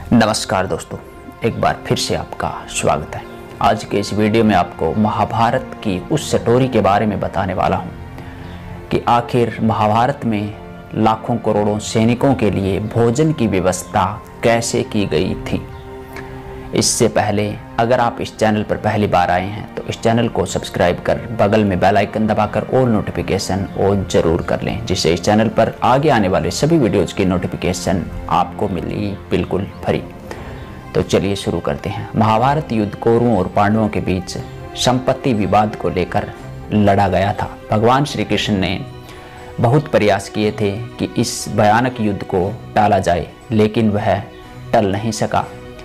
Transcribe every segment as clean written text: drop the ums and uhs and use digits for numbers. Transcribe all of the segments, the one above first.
नमस्कार दोस्तों, एक बार फिर से आपका स्वागत है। आज के इस वीडियो में आपको महाभारत की उस स्टोरी के बारे में बताने वाला हूं कि आखिर महाभारत में लाखों करोड़ों सैनिकों के लिए भोजन की व्यवस्था कैसे की गई थी। इससे पहले अगर आप इस चैनल पर पहली बार आए हैं तो इस चैनल को सब्सक्राइब कर बगल में बेल आइकन दबाकर ऑल नोटिफिकेशन ऑन जरूर कर लें, जिससे इस चैनल पर आगे आने वाले सभी वीडियोज़ की नोटिफिकेशन आपको मिलेगी बिल्कुल फ्री। तो चलिए शुरू करते हैं। महाभारत युद्ध कौरवों और पांडवों के बीच संपत्ति विवाद को लेकर लड़ा गया था। भगवान श्री कृष्ण ने बहुत प्रयास किए थे कि इस भयानक युद्ध को टाला जाए, लेकिन वह टल नहीं सका।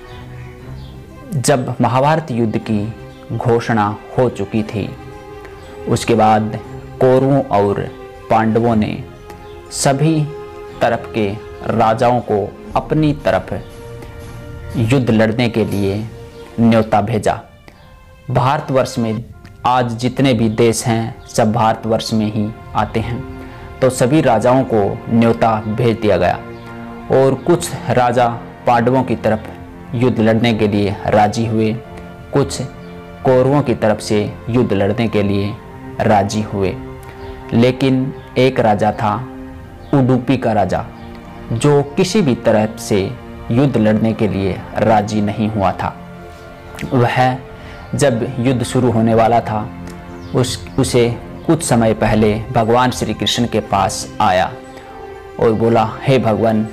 जब महाभारत युद्ध की घोषणा हो चुकी थी, उसके बाद कौरवों और पांडवों ने सभी तरफ के राजाओं को अपनी तरफ युद्ध लड़ने के लिए न्योता भेजा। भारतवर्ष में आज जितने भी देश हैं सब भारतवर्ष में ही आते हैं, तो सभी राजाओं को न्योता भेज दिया गया और कुछ राजा पांडवों की तरफ युद्ध लड़ने के लिए राजी हुए, कुछ कौरवों की तरफ से युद्ध लड़ने के लिए राजी हुए। लेकिन एक राजा था, उडुपी का राजा, जो किसी भी तरह से युद्ध लड़ने के लिए राजी नहीं हुआ था। वह जब युद्ध शुरू होने वाला था उसे कुछ समय पहले भगवान श्री कृष्ण के पास आया और बोला, हे भगवान,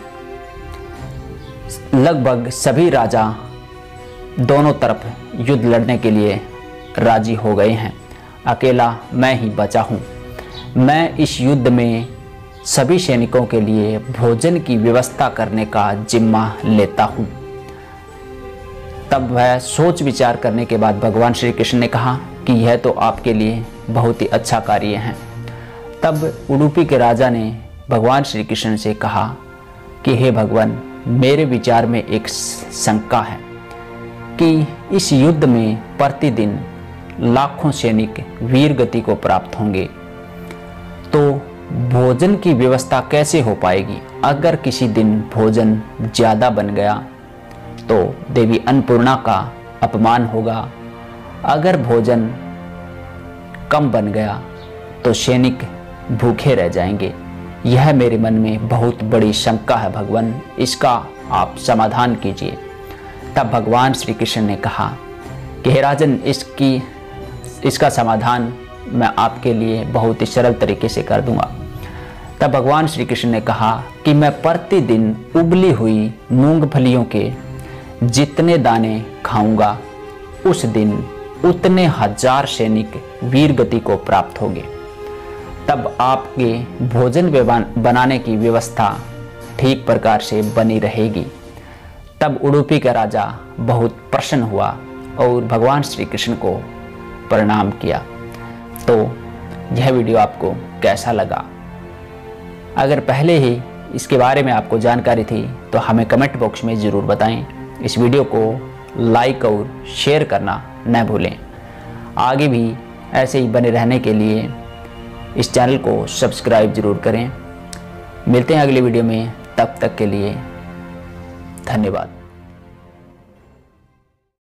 लगभग सभी राजा दोनों तरफ युद्ध लड़ने के लिए राजी हो गए हैं, अकेला मैं ही बचा हूँ। मैं इस युद्ध में सभी सैनिकों के लिए भोजन की व्यवस्था करने का जिम्मा लेता हूँ। तब वह सोच विचार करने के बाद भगवान श्री कृष्ण ने कहा कि यह तो आपके लिए बहुत ही अच्छा कार्य है। तब उडुपी के राजा ने भगवान श्री कृष्ण से कहा कि हे भगवान, मेरे विचार में एक शंका है कि इस युद्ध में प्रतिदिन लाखों सैनिक वीर गति को प्राप्त होंगे, तो भोजन की व्यवस्था कैसे हो पाएगी। अगर किसी दिन भोजन ज़्यादा बन गया तो देवी अन्नपूर्णा का अपमान होगा, अगर भोजन कम बन गया तो सैनिक भूखे रह जाएंगे। यह मेरे मन में बहुत बड़ी शंका है भगवान, इसका आप समाधान कीजिए। तब भगवान श्री कृष्ण ने कहा कि हे राजन, इसका समाधान मैं आपके लिए बहुत ही सरल तरीके से कर दूंगा। तब भगवान श्री कृष्ण ने कहा कि मैं प्रतिदिन उबली हुई मूंगफलियों के जितने दाने खाऊंगा, उस दिन उतने 1000 सैनिक वीर गति को प्राप्त होंगे। तब आपके भोजन बनाने की व्यवस्था ठीक प्रकार से बनी रहेगी। तब उडुपी का राजा बहुत प्रसन्न हुआ और भगवान श्री कृष्ण को प्रणाम किया। तो यह वीडियो आपको कैसा लगा? अगर पहले ही इसके बारे में आपको जानकारी थी तो हमें कमेंट बॉक्स में ज़रूर बताएं। इस वीडियो को लाइक और शेयर करना न भूलें। आगे भी ऐसे ही बने रहने के लिए इस चैनल को सब्सक्राइब जरूर करें। मिलते हैं अगले वीडियो में, तब तक के लिए धन्यवाद।